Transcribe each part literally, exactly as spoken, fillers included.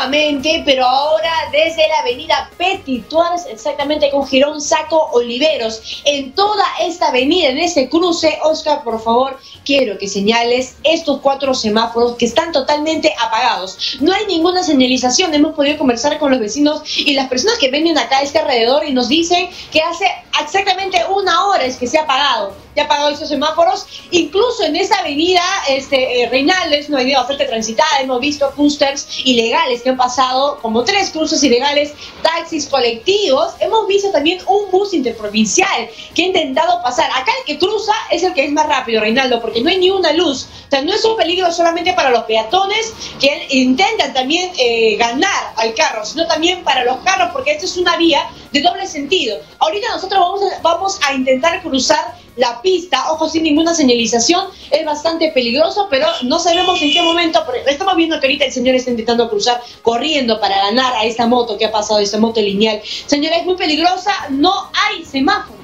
nuevamente, pero ahora desde la avenida Petit Tuars, exactamente con Girón Saco Oliveros. En toda esta avenida, en este cruce, Oscar, por favor, quiero que señales estos cuatro semáforos que están totalmente apagados. No hay ninguna señalización. Hemos podido conversar con los vecinos y las personas que vienen acá a este alrededor y nos dicen que hace exactamente una hora es que se ha apagado. Ya ha apagado esos semáforos. Incluso en esta avenida este, eh, Reinaldo, es una avenida bastante transitada. Hemos visto clústeres ilegales que han pasado, como tres cruces ilegales, taxis colectivos. Hemos visto también un bus interprovincial que ha intentado pasar. Acá el que cruza es el que es más rápido, Reinaldo, porque no hay ni una luz. O sea, no es un peligro solamente para los peatones que intentan también eh, ganar al carro, sino también para los carros, porque esta es una vía de doble sentido. Ahorita nosotros vamos a, vamos a intentar cruzar la pista, ojo, sin ninguna señalización. Es bastante peligroso, pero no sabemos en qué momento, porque estamos viendo que ahorita el señor está intentando cruzar corriendo para ganar a esta moto que ha pasado, esta moto lineal. Señora, es muy peligrosa, no hay semáforo.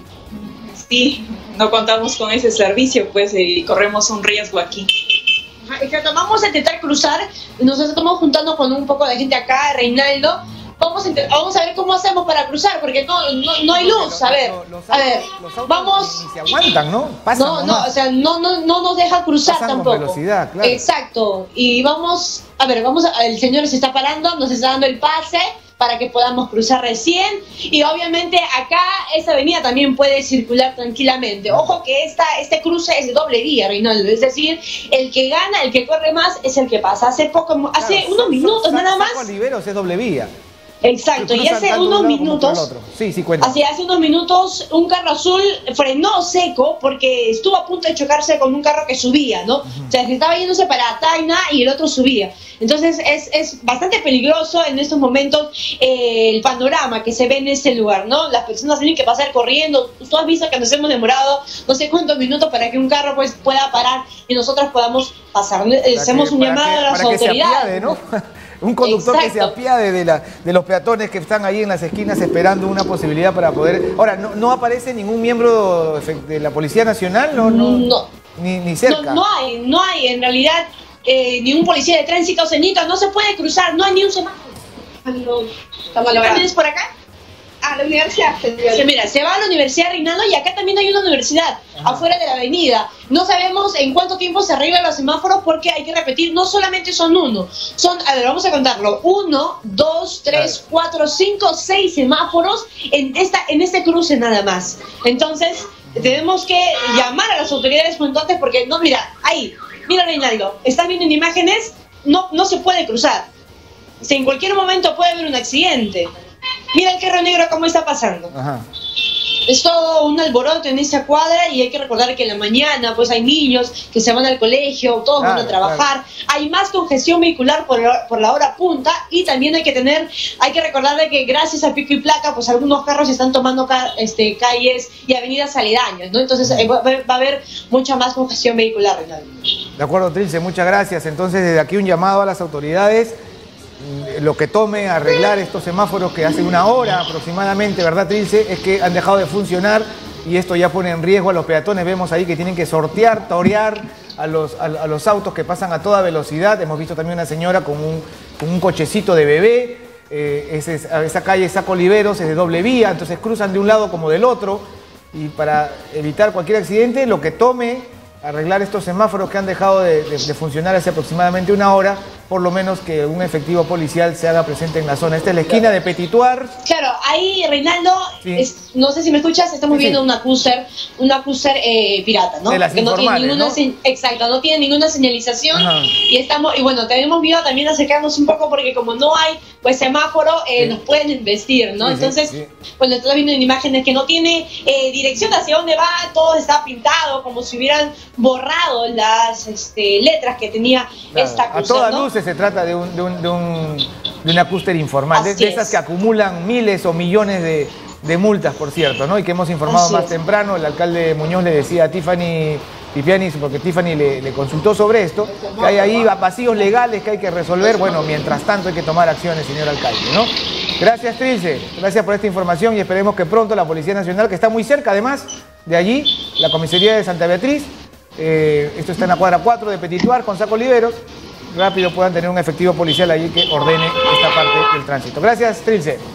Sí, no contamos con ese servicio, pues, y corremos un riesgo aquí. Exacto, vamos a intentar cruzar, nos estamos juntando con un poco de gente acá, Reinaldo. Vamos a, vamos a ver cómo hacemos para cruzar, porque no, no, no hay luz. A ver, a ver, vamos. Ni se aguantan, ¿no? Pasan no, no, o sea, no, no, no nos deja cruzar Pasan tampoco. Con velocidad, claro. Exacto. Y vamos, a ver, vamos, a, el señor se está parando, nos está dando el pase para que podamos cruzar recién. Y obviamente acá esta avenida también puede circular tranquilamente. Ojo que esta, este cruce es de doble vía, Reinaldo. Es decir, el que gana, el que corre más, es el que pasa. Hace poco, hace claro, unos minutos Saco nada más. Oliveros es doble vía. Exacto, y hace unos minutos, sí, sí, cuenta. Así, hace unos minutos un carro azul frenó seco porque estuvo a punto de chocarse con un carro que subía, ¿no? Uh-huh. O sea, que estaba yéndose para Tacna y el otro subía. Entonces es, es bastante peligroso en estos momentos eh, el panorama que se ve en este lugar, ¿no? Las personas tienen que pasar corriendo. Tú has visto que nos hemos demorado no sé cuántos minutos para que un carro pues pueda parar y nosotros podamos pasar. Eh, hacemos un llamado que, a las para autoridades. Que se apiade, ¿no? Un conductor Exacto. que se apiade de, la, de los peatones que están ahí en las esquinas esperando una posibilidad para poder... Ahora, ¿no, no aparece ningún miembro de la Policía Nacional? No, no, no. Ni, ni cerca. No, no hay, no hay en realidad eh, ningún policía de tránsito, ceñito, no se puede cruzar, no hay ni un semáforo. ¿También es por acá? A la universidad. Se, mira, se va a la Universidad Reinaldo y acá también hay una universidad, Ajá. afuera de la avenida. No sabemos en cuánto tiempo se arreglan los semáforos porque hay que repetir, no solamente son uno, son, a ver, vamos a contarlo, uno, dos, tres, cuatro, cinco, seis semáforos en, esta, en este cruce nada más. Entonces, tenemos que llamar a las autoridades cuantes porque, no, mira, ahí, mira Reinaldo, están viendo en imágenes, no, no se puede cruzar. O sea, en cualquier momento puede haber un accidente. Mira el carro negro cómo está pasando. Ajá. Es todo un alboroto en esa cuadra y hay que recordar que en la mañana pues hay niños que se van al colegio, todos claro, van a trabajar. Claro. Hay más congestión vehicular por, por la hora punta y también hay que tener, hay que recordar de que gracias a pico y placa pues algunos carros están tomando ca este, calles y avenidas aledañas, ¿no? Entonces eh, va, va a haber mucha más congestión vehicular, Reinaldo. De acuerdo, Trilce, muchas gracias. Entonces desde aquí un llamado a las autoridades. Lo que tome arreglar estos semáforos que hace una hora aproximadamente, ¿verdad, Trilce? Es que han dejado de funcionar y esto ya pone en riesgo a los peatones. Vemos ahí que tienen que sortear, torear a los, a, a los autos que pasan a toda velocidad. Hemos visto también una señora con un, con un cochecito de bebé. Eh, ese, esa calle Saco Oliveros es de doble vía, entonces cruzan de un lado como del otro. Y para evitar cualquier accidente, lo que tome arreglar estos semáforos que han dejado de, de, de funcionar hace aproximadamente una hora, por lo menos que un efectivo policial se haga presente en la zona. Esta es la esquina de Petit Tuars. Claro, ahí, Reinaldo, sí. es, no sé si me escuchas, estamos sí, viendo sí. una cruiser, una cruiser eh, pirata, ¿no? De las que no tiene ninguna, ¿no? Exacto, no tiene ninguna señalización. Ajá. Y estamos, y bueno, tenemos miedo también acercarnos un poco porque como no hay pues semáforo, eh, sí. nos pueden investir, ¿no? Sí, Entonces, sí, sí. bueno, estás viendo en imágenes que no tiene eh, dirección hacia dónde va, todo está pintado como si hubieran borrado las este, letras que tenía claro. esta cruiser, A toda ¿no? luz se trata de, un, de, un, de, un, de una clúster informal, de, de esas que acumulan miles o millones de, de multas, por cierto, ¿no? Y que hemos informado Así más es. temprano. El alcalde Muñoz le decía a Tiffany Pipiani, porque Tiffany le, le consultó sobre esto, que hay ahí vacíos legales que hay que resolver. Bueno, mientras tanto hay que tomar acciones, señor alcalde, ¿no? Gracias, Trilce. Gracias por esta información y esperemos que pronto la Policía Nacional, que está muy cerca además de allí, la comisaría de Santa Beatriz, eh, esto está en la cuadra cuatro de Petit Tuars con Saco Oliveros, rápido puedan tener un efectivo policial allí que ordene esta parte del tránsito. Gracias, Trilce.